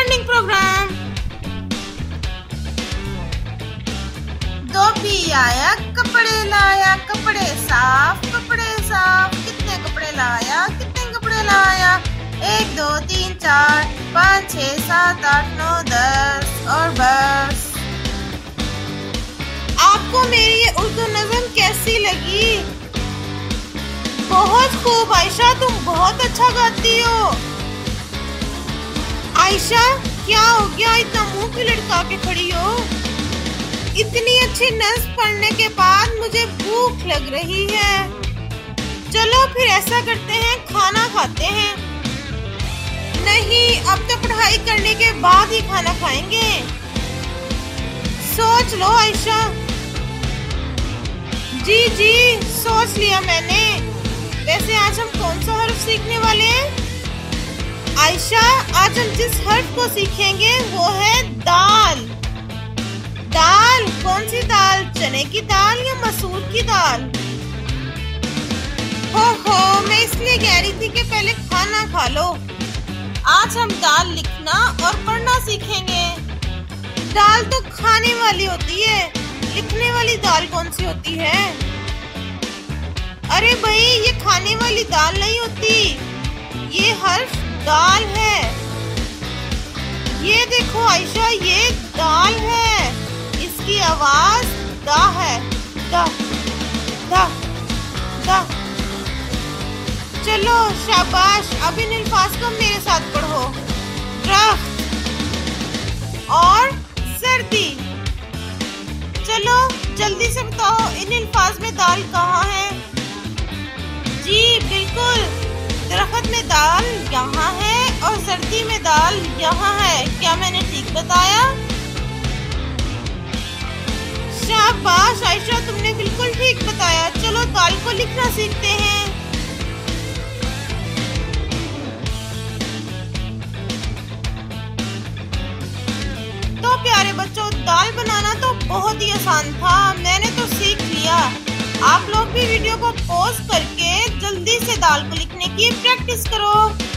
Reading programme. धोबी आया कपड़े लाया, कपड़े साफ कितने कपड़े लाया, कितने कपड़े लाया। 1 2 3 4 5 6 7 8 9 10 और बस। आपको मेरी ये उर्दू नज़म कैसी लगी? बहुत खूब आयशा, तुम बहुत अच्छा गाती हो। आयशा क्या हो गया, इतना मुंह क्यों लटका के खड़ी हो? इतनी अच्छी नज़्म पढ़ने के बाद मुझे भूख लग रही है। चलो फिर ऐसा करते हैं, खाना खाते हैं। नहीं, अब तो पढ़ाई करने के बाद ही खाना खाएंगे। सोच लो आयशा। जी सोच लिया मैंने। वैसे आज हम कौन सा हर्फ सीखने वाले हैं? आयशा, आज हम जिस हर्फ को सीखेंगे वो है दाल। दाल कौन सी दाल? चने की दाल या मसूर की दाल? हो, मैं इसलिए कह रही थी कि पहले खाना खा लो। आज हम दाल लिखना और पढ़ना सीखेंगे। दाल तो खाने वाली होती है, लिखने वाली दाल कौन सी होती है? अरे भाई, ये खाने वाली दाल नहीं होती, ये हर्फ दाल है। ये देखो आयशा, ये दाल है, इसकी आवाज दा है। दा दा दा। चलो शाबाश, अब इन अल्फाज को मेरे साथ पढ़ो। दरख्त और सर्दी। चलो जल्दी से बताओ, इन अल्फाज में दाल कहाँ है? जी बिल्कुल, दरख्त में दाल यहाँ है और सर्दी में दाल यहाँ है। क्या मैंने ठीक बताया? शाबाश आयशा, तुमने बिल्कुल ठीक बताया। चलो दाल को लिखना सीखते हैं। तो प्यारे बच्चों, दाल बनाना तो बहुत ही आसान था, मैंने तो सीख लिया। आप लोग भी वीडियो को पॉज करके जल्दी से दाल को लिखने की प्रैक्टिस करो।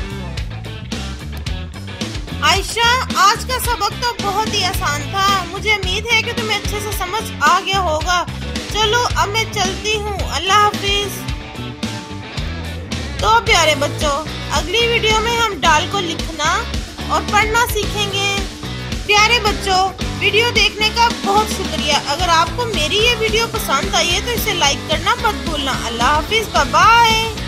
आयशा, आज का सबक तो बहुत ही आसान था, मुझे उम्मीद है कि तुम्हें अच्छे से समझ आ गया होगा। चलो अब मैं चलती हूँ, अल्लाह हाफिज। तो प्यारे बच्चों, अगली वीडियो में हम दाल को लिखना और पढ़ना सीखेंगे। प्यारे बच्चों, वीडियो देखने का बहुत शुक्रिया। अगर आपको मेरी ये वीडियो पसंद आई है तो इसे लाइक करना मत भूलना। अल्लाह हाफिज, बाय बाय।